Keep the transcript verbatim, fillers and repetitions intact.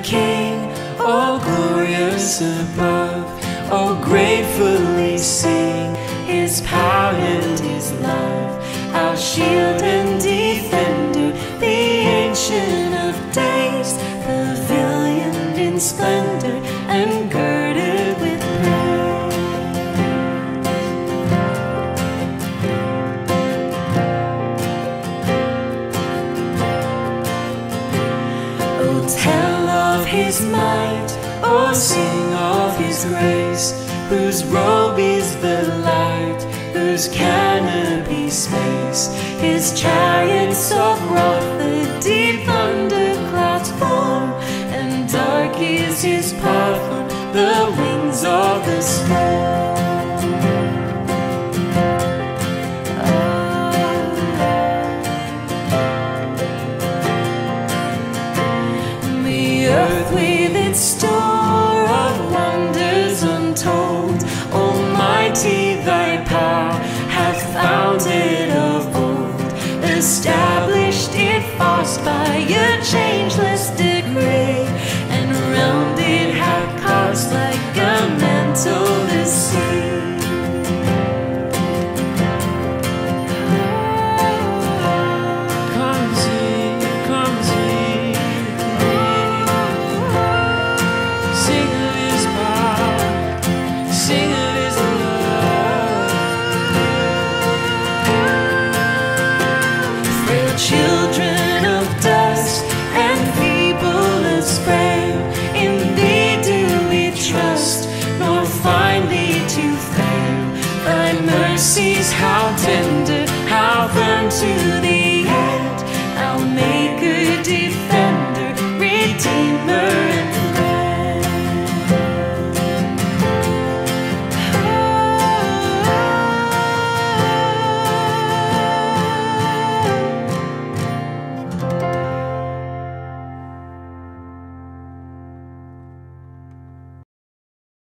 King, oh glorious above, oh gratefully sing His power and His love, our shield and defender, the Ancient of Days, pavilioned in splendor and girded with praise. Oh, tell of His might, oh, sing of His grace, whose robe is the light, whose canopy space, His chariots of wrath, the deep thunder clouds form, and dark is His path on the wings of the storm.